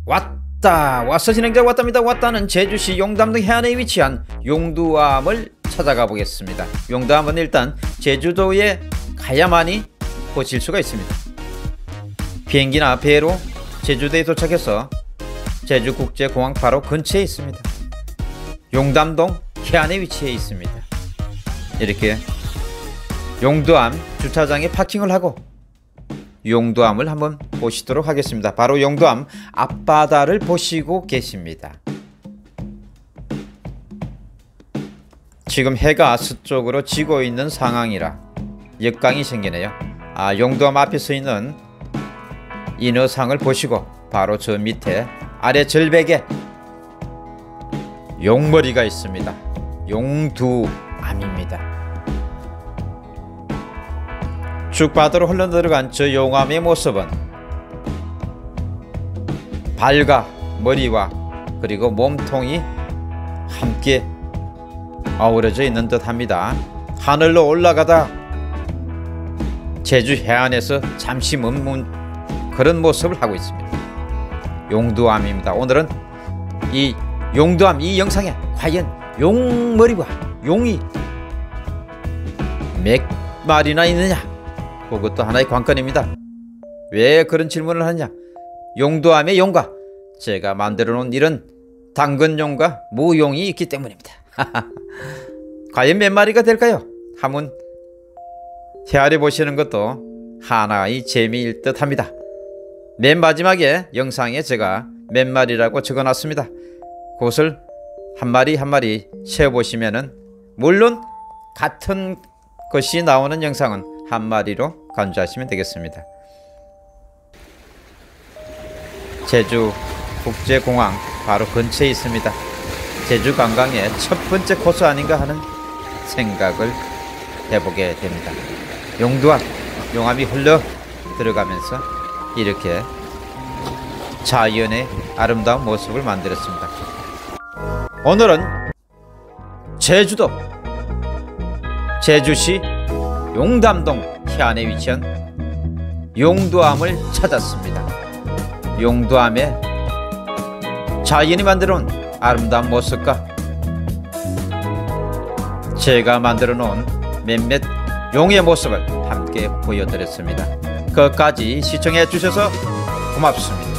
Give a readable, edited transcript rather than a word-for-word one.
왔어 진행자 왔답니다. 왔다는 제주시 용담동 해안에 위치한 용두암을 찾아가 보겠습니다. 용두암은 일단 제주도에 가야만이 보실 수가 있습니다. 비행기나 배로 제주도에 도착해서 제주국제공항 바로 근처에 있습니다. 용담동 해안에 위치해 있습니다. 이렇게 용두암 주차장에 파킹을 하고 용두암을 한번 보시도록 하겠습니다. 바로 용두암 앞바다를 보시고 계십니다. 지금 해가 서쪽으로 지고 있는 상황이라 역광이 생기네요. 용두암 앞에 서 있는 인어상을 보시고 바로 저 밑에 아래 절벽에 용머리가 있습니다. 용두암입니다. 쭉 바다로 흘러들어간 저 용암의 모습은 발과 머리와 그리고 몸통이 함께 어우러져 있는 듯 합니다. 하늘로 올라가다 제주 해안에서 잠시 머문 그런 모습을 하고 있습니다. 용두암입니다. 오늘은 이 용두암 이 영상에 과연 용머리와 용이 몇 마리나 있느냐, 그것도 하나의 관건입니다. 왜 그런 질문을 하느냐, 용두암의 용과 제가 만들어 놓은 이런 당근용과 무용이 있기 때문입니다. 과연 몇 마리가 될까요? 한번 헤아려 보시는 것도 하나의 재미일 듯 합니다. 맨 마지막에 영상에 제가 몇 마리라고 적어놨습니다. 그것을 한 마리 한 마리 세어보시면은, 물론 같은 것이 나오는 영상은 한 마리로 간주하시면 되겠습니다. 제주 국제공항 바로 근처에 있습니다. 제주 관광의 첫 번째 코스 아닌가 하는 생각을 해보게 됩니다. 용두암, 용암이 흘러 들어가면서 이렇게 자연의 아름다운 모습을 만들었습니다. 오늘은 제주도 제주시 용담동 해안에 위치한 용두암을 찾았습니다. 용두암의 자연이 만들어 놓은 아름다운 모습과 제가 만들어 놓은 몇몇 용의 모습을 함께 보여드렸습니다. 끝까지 시청해 주셔서 고맙습니다.